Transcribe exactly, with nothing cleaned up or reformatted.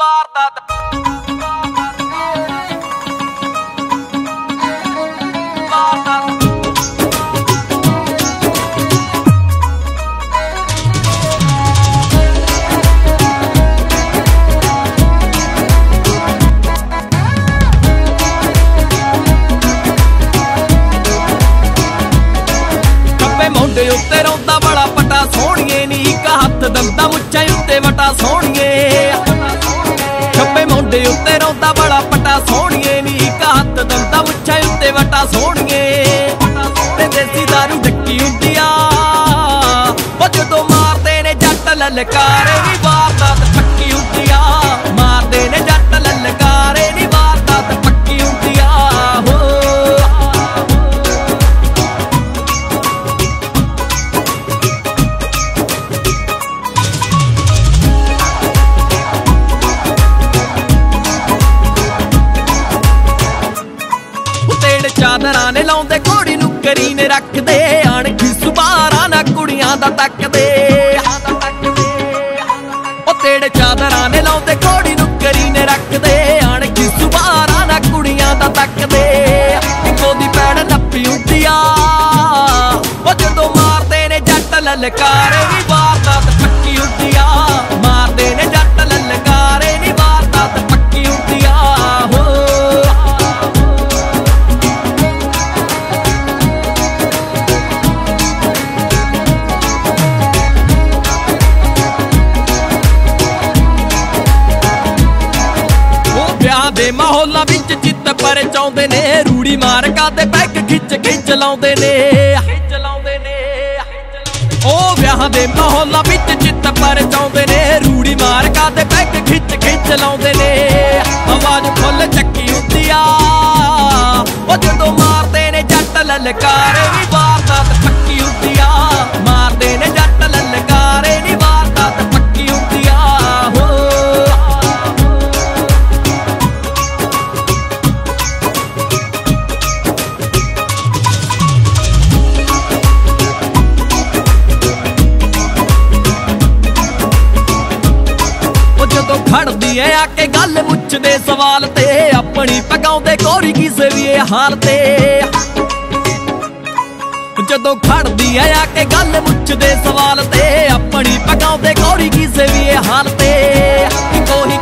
ਵਾਰਦਾਤ ਮੁੰਡੇ ਉੱਤੇ ਰੌਂਦਾ ਬੜਾ ਪਟਾ ਸੋਹਣੀਏ ਨੀ ਇੱਕ ਹੱਥ ਦੰਦਾ ਮੁੱਛਾਂ ਉੱਤੇ ਵਟਾ ਸੋਹਣੀਏ ਖੱਬੇ ਮੁੰਡੇ ਉੱਤੇ ਰੌਂਦਾ ਬੜਾ ਪਟਾ ਸੋਹਣੀਏ ਨੀ ਇੱਕ ਹੱਥ ਦੰਦਾ ਮੁੱਛਾਂ ਉੱਤੇ ਵਟਾ ਸੋਹਣੀਏ ਤੇ ਦੇਸੀ ਦਾਰੂ ਢੱਕੀ ਹੁੰਦੀ ਆ ਉਹ ਜਦੋਂ ਮਾਰਦੇ ਨੇ ਜੱਟ ਲਲਕਾਰੇ ਨੀ ਵਾਰਦਾਤ ਪੱਕੀ ਹੁੰਦੀ ਆ ਮਾਰਦੇ ਨੇ ਜੱਟ ਲਲਕਾਰੇ ਨੀ ਵਾਰਦਾਤ ਪੱਕੀ ਹੁੰਦੀ ਆ ਹੋ ਚਾਦਰਾਂ ਨੇ ਲਾਉਂਦੇ ਘੋੜੀ ਨੂੰ ਕਰੀ ਨੇ ਰੱਖਦੇ ਅਣਖੀ ਸੁਬਾਰਾਂ ਨਾ ਕੁੜੀਆਂ ਦਾ ਤੱਕਦੇ ਉਹ ਤੇੜੇ ਚਾਦਰਾਂ ਨੇ ਲਾਉਂਦੇ ਘੋੜੀ ਨੂੰ ਕਰੀ ਨੇ ਰੱਖਦੇ ਅਣਖੀ ਸੁਬਾਰਾਂ ਨਾ ਕੁੜੀਆਂ ਦਾ ਤੱਕਦੇ ਇੱਕੋ ਦੀ ਪੈੜ ਨੱਪੀ ਹੁੰਦੀ ਆ ਉਹ ਜਦੋਂ ਮਾਰਦੇ ਨੇ ਜੱਟ ਲਲਕਾਰੇ ਨੀ ਵਾਰਦਾਤ ਪੱਕੀ ਹੁੰਦੀ ਆ ਮਾਰਦੇ ਨੇ ਜੱਟ ਲਲਕਾਰੇ ਨੀ ਵਾਰਦਾਤ ਪੱਕੀ ਹੁੰਦੀ ਆ ਹੋ ਦੇ ਮਾਹੌਲਾਂ ਵਿੱਚ ਚਿੱਤ ਪਰਚਾਉਂਦੇ ਨੇ ਰੂੜੀ ਮਾਰਕਾ ਤੇ ਪੈਗ ਖਿੱਚ ਖਿੱਚ ਲਾਉਂਦੇ ਨੇ ਉਹ ਵਿਆਹ ਦੇ ਮਾਹੌਲਾਂ ਵਿੱਚ ਚਿੱਤ ਪਰਚਾਉਂਦੇ ਨੇ ਰੂੜੀ ਮਾਰਕਾ ਤੇ ਪੈਗ ਖਿੱਚ ਖਿੱਚ ਲਾਉਂਦੇ ਨੇ ਆਵਾਜ਼ ਫੁੱਲ ਚੱਕੀ ਹੁੰਦੀ ਆ ਉਹ ਜਦੋਂ ਮਾਰਦੇ ਨੇ ਜੱਟ ਲਲਕਾਰੇ ਨੀ ਵਾਰਦਾਤ ਪੱਕੀ ਹੁੰਦੀ ਆ ਮਾਰਦੇ ਨੇ ਜੱਟ ਲਲਕਾਰੇ ਨੀ ਵਾਰਦਾਤ ਪੱਕੀ ਹੁੰਦੀ ਆ ਹੋ ਖੜਦੀ ਐ ਆ ਕੇ ਗੱਲ ਪੁੱਛਦੇ ਸਵਾਲ ਤੇ ਆਪਣੀ ਪਗਾਉਂਦੇ ਕੋਰੀ ਕਿਸੇ ਵੀ ਇਹ ਹਾਲ ਤੇ ਜਦੋਂ ਖੜਦੀ ਐ ਆ ਕੇ ਗੱਲ ਪੁੱਛਦੇ ਸਵਾਲ ਤੇ ਆਪਣੀ ਪਗਾਉਂਦੇ ਕੋਰੀ ਕਿਸੇ ਵੀ ਇਹ ਹਾਲ ਤੇ ਕੋਈ